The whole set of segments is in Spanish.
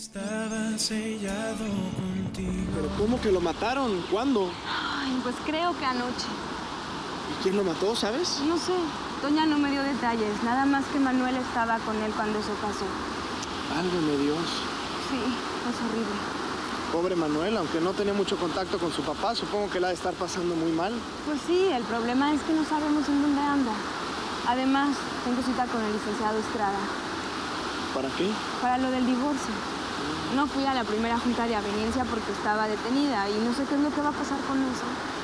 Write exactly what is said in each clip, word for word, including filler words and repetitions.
Estaba sellado contigo. ¿Pero cómo que lo mataron? ¿Cuándo? Ay, pues creo que anoche. ¿Y quién lo mató, sabes? No sé. Doña no me dio detalles. Nada más que Manuel estaba con él cuando eso pasó. Válgame Dios. Sí, es horrible. Pobre Manuel, aunque no tenía mucho contacto con su papá, supongo que la ha de estar pasando muy mal. Pues sí, el problema es que no sabemos en dónde anda. Además, tengo cita con el licenciado Estrada. ¿Para qué? Para lo del divorcio. No fui a la primera junta de aveniencia porque estaba detenida y no sé qué es lo que va a pasar con eso.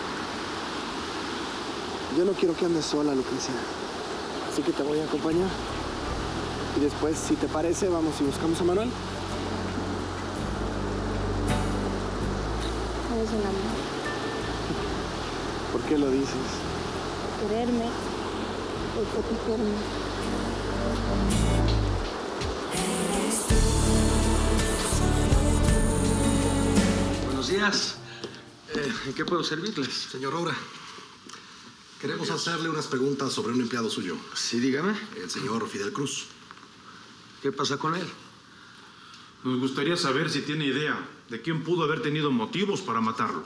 Yo no quiero que andes sola, Lucrecia. Así que te voy a acompañar. Y después, si te parece, vamos y buscamos a Manuel. Eres un amor. ¿Por qué lo dices? Quererme o protegerme. Buenos días. Eh, ¿En qué puedo servirles? Señor Obra, queremos hacerle unas preguntas sobre un empleado suyo. Sí, dígame. El señor Fidel Cruz. ¿Qué pasa con él? Nos gustaría saber si tiene idea de quién pudo haber tenido motivos para matarlo.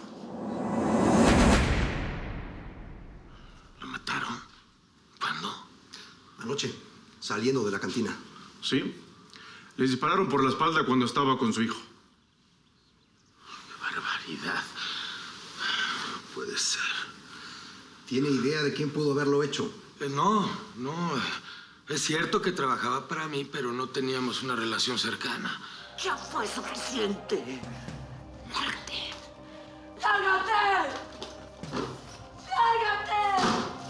¿Lo mataron? ¿Cuándo? Anoche, saliendo de la cantina. ¿Sí? Les dispararon por la espalda cuando estaba con su hijo. ¡Qué barbaridad! Puede ser. ¿Tiene idea de quién pudo haberlo hecho? Eh, no, no. Es cierto que trabajaba para mí, pero no teníamos una relación cercana. Ya fue suficiente. ¡Lárgate! ¡Lárgate! ¡Lárgate!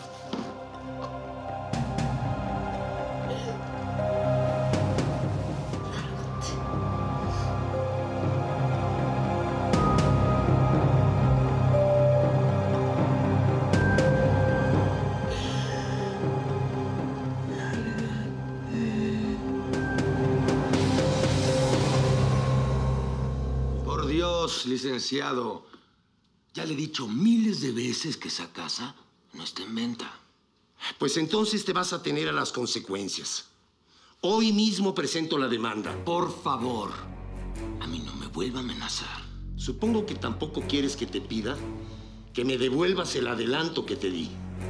Por Dios, licenciado. Ya le he dicho miles de veces que esa casa no está en venta. Pues entonces te vas a tener a las consecuencias. Hoy mismo presento la demanda. Por favor, a mí no me vuelva a amenazar. Supongo que tampoco quieres que te pida que me devuelvas el adelanto que te di.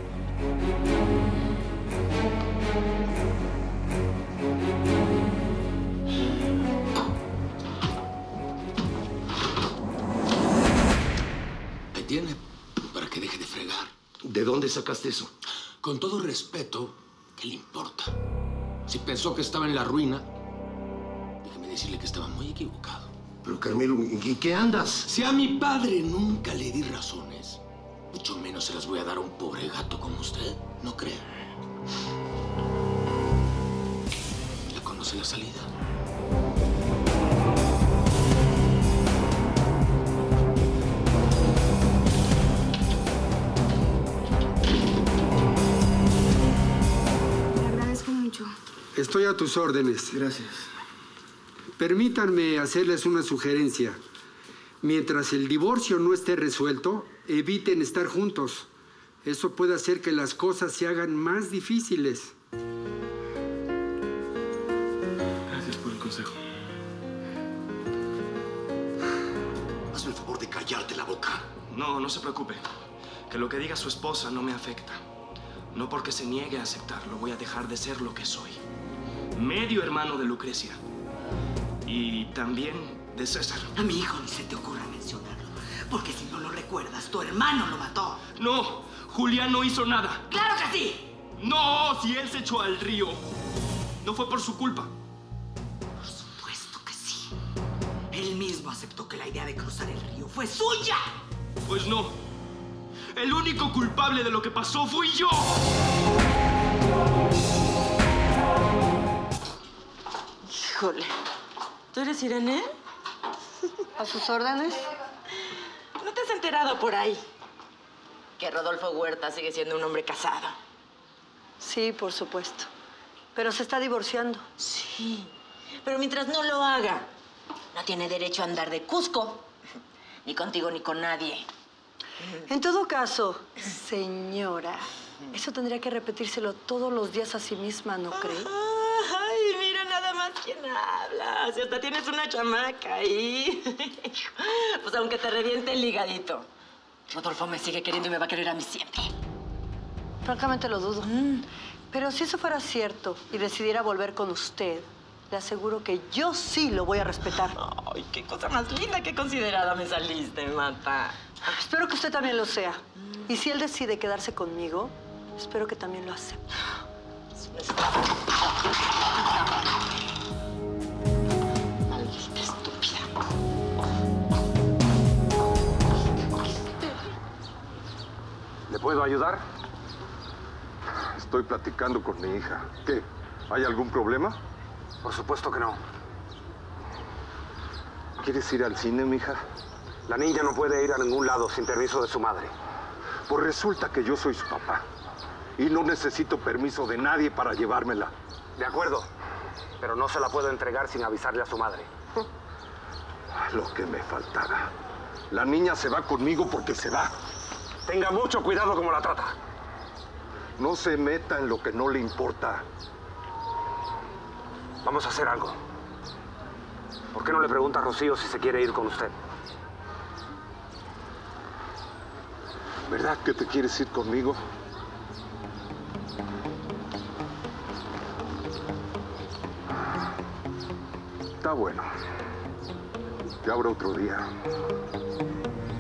Ahí tiene, para que deje de fregar. ¿De dónde sacaste eso? Con todo respeto, ¿qué le importa? Si pensó que estaba en la ruina, déjeme decirle que estaba muy equivocado. Pero, Carmelo, ¿en qué andas? Si a mi padre nunca le di razones, mucho menos se las voy a dar a un pobre gato como usted, ¿no cree? ¿Ya conoce la salida? Le agradezco mucho. Estoy a tus órdenes. Gracias. Permítanme hacerles una sugerencia. Mientras el divorcio no esté resuelto, eviten estar juntos. Eso puede hacer que las cosas se hagan más difíciles. Gracias por el consejo. Hazme el favor de callarte la boca. No, no se preocupe. Que lo que diga su esposa no me afecta. No porque se niegue a aceptarlo, voy a dejar de ser lo que soy. Medio hermano de Lucrecia. Y también de César. A mi hijo ni se te ocurra mencionarlo, porque si no lo recuerdas, tu hermano lo mató. No, Julián no hizo nada. ¡Claro que sí! No, si él se echó al río, no fue por su culpa. Por supuesto que sí. Él mismo aceptó que la idea de cruzar el río fue suya. Pues no. El único culpable de lo que pasó fui yo. Híjole. ¿Tú eres Irene? ¿A sus órdenes? ¿No te has enterado por ahí que Rodolfo Huerta sigue siendo un hombre casado? Sí, por supuesto. Pero se está divorciando. Sí, pero mientras no lo haga, no tiene derecho a andar de Cusco. Ni contigo ni con nadie. En todo caso, señora, eso tendría que repetírselo todos los días a sí misma, ¿no cree? Ay, mira nada más ¿quién habla? Si hasta tienes una chamaca ahí. Pues aunque te reviente el ligadito, Rodolfo me sigue queriendo y me va a querer a mí siempre. Francamente lo dudo. Mm. Pero si eso fuera cierto y decidiera volver con usted, le aseguro que yo sí lo voy a respetar. Ay, qué cosa más linda, qué considerada me saliste, Marta. Espero que usted también lo sea. Y si él decide quedarse conmigo, espero que también lo acepte. Maldita estúpida. ¿Le puedo ayudar? Estoy platicando con mi hija. ¿Qué? ¿Hay algún problema? Por supuesto que no. ¿Quieres ir al cine, mija? La niña no puede ir a ningún lado sin permiso de su madre. Pues resulta que yo soy su papá. Y no necesito permiso de nadie para llevármela. De acuerdo. Pero no se la puedo entregar sin avisarle a su madre. Lo que me faltaba. La niña se va conmigo porque se va. Tenga mucho cuidado como la trata. No se meta en lo que no le importa. Vamos a hacer algo. ¿Por qué no le pregunta a Rocío si se quiere ir con usted? ¿Verdad que te quieres ir conmigo? Está bueno. Ya habrá otro día.